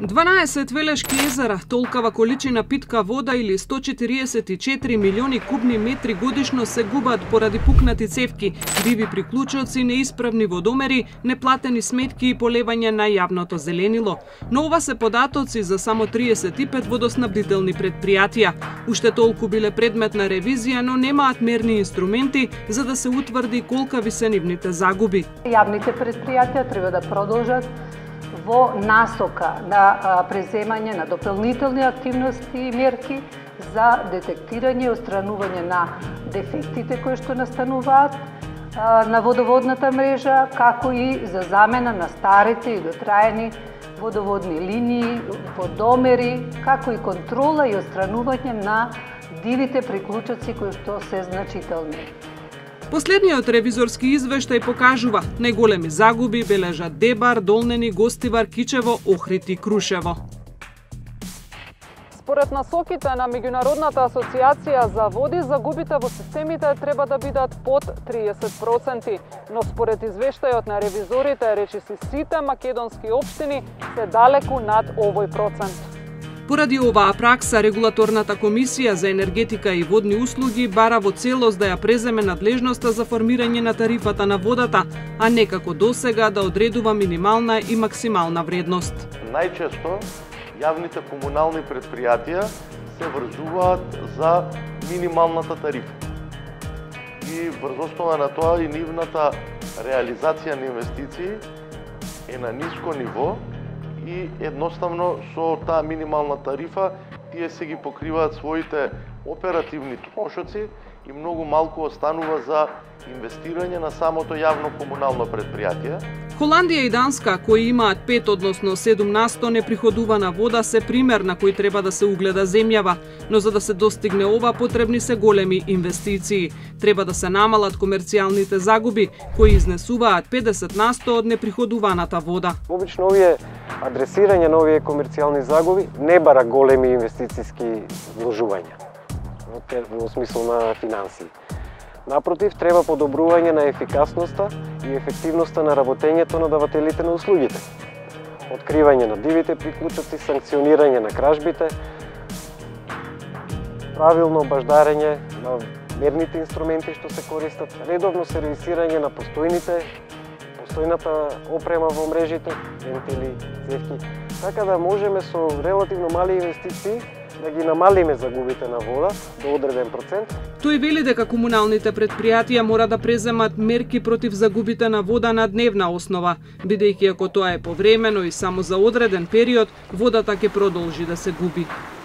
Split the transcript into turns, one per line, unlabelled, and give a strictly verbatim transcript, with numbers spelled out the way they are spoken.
дванаесет велешки езера, толкава количина питка вода или сто четириесет и четири милиони кубни метри годишно се губат поради пукнати цевки, диви приклучоци, неисправни водомери, неплатени сметки и полевање на јавното зеленило. Но ова се податоци за само триесет и пет водоснабдителни предпријатија. Уште толку биле предмет на ревизија, но немаат мерни инструменти за да се утврди колкави се нивните загуби.
Јавните предпријатија треба да продолжат во насока на преземање на дополнителни активности и мерки за детектирање и отстранување на дефектите кои што настануваат на водоводната мрежа, како и за замена на старите и дотраени водоводни линии, водомери, како и контрола и отстранување на дивите приклучоци кои што се значителни.
Последниот ревизорски извештај покажува најголеми загуби бележат Дебар, Долнени, Гостивар, Кичево, Охрид и Крушево.
Според насоките на Меѓународната асоциација за води, загубите во системите треба да бидат под триесет проценти, но според извештајот на ревизорите, речиси сите македонски општини се далеку над овој процент.
Поради оваа пракса, Регулаторната комисија за енергетика и водни услуги бара во целост да ја преземе надлежноста за формирање на тарифата на водата, а не како досега да одредува минимална и максимална вредност.
Најчесто јавните комунални предпријатија се врзуваат за минималната тарифа. И врз основа на тоа и нивната реализација на инвестиции е на ниско ниво, и едноставно со таа минимална тарифа тие се ги покриваат своите оперативни трошоци и многу малку останува за инвестирање на самото јавно комунално предпријатие.
Холандија и Данска, кои имаат пет односно седум на сто неприходувана вода, се пример на кој треба да се угледа земјава, но за да се достигне ова потребни се големи инвестиции. Треба да се намалат комерцијалните загуби, кои изнесуваат педесет на сто од неприходуваната вода.
Обично овие адресирање на овие комерцијални загуби не бара големи инвестициски вложувања во смисла на финансии. Напротив, треба подобрување на ефикасноста и ефективноста на работењето на давателите на услугите. Откривање на дивите приклучоци, санкционирање на кражбите, правилно баждарење на мерните инструменти што се користат, редовно сервисирање на постојните, постојната опрема во мрежите, вентили, цевки, така да можеме со релативно мали инвестиции да ги намалиме загубите на вода до одреден процент.
Тој вели дека комуналните предпријатија мора да преземат мерки против загубите на вода на дневна основа, бидејќи ако тоа е повремено и само за одреден период, водата ќе продолжи да се губи.